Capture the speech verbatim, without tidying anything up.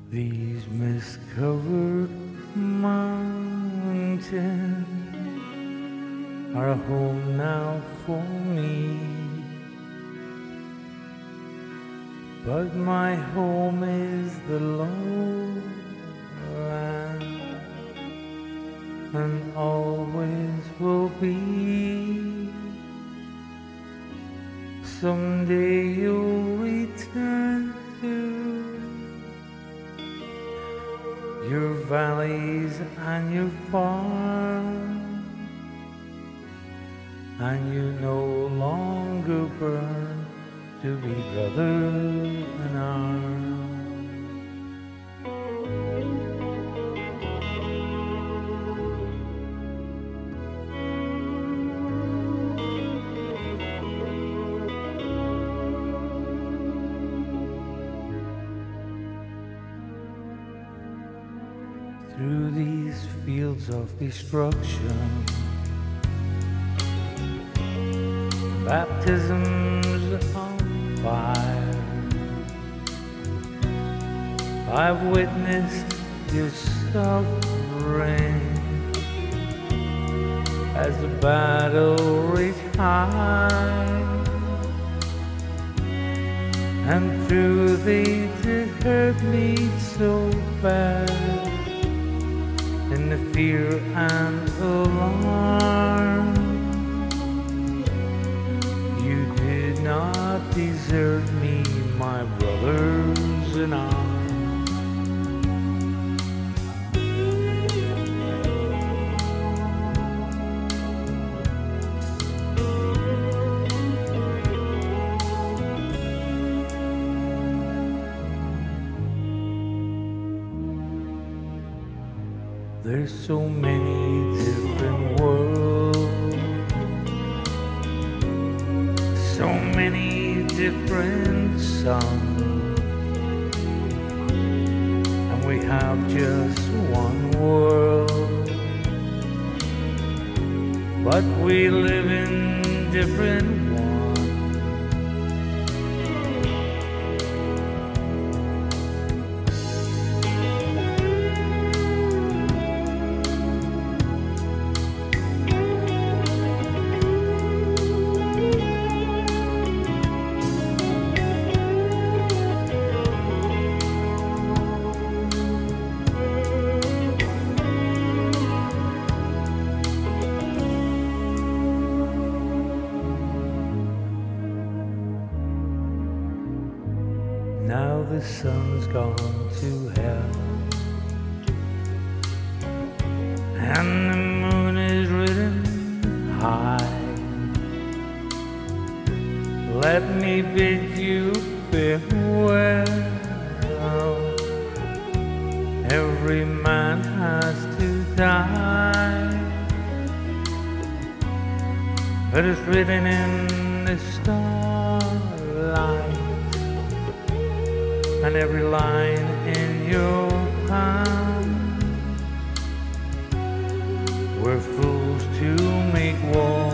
These mist-covered mountains are a home now for me, but my home is the lowland and always will be. Someday you'll return to your valleys and your farm, and you no longer burn to be brother in arms. Through these fields of destruction, baptisms of fire, I've witnessed your suffering as the battle raged high, and through they did hurt me so bad. In the fear and alarm, you did not desert me, my brothers in arms. There's so many different worlds, so many different suns, and we have just one world, but we live in different ones. Now the sun's gone to hell, and the moon is ridden high. Let me bid you farewell. Every man has to die, but it's written in the starlight, and every line in your hand. We're fools to make war.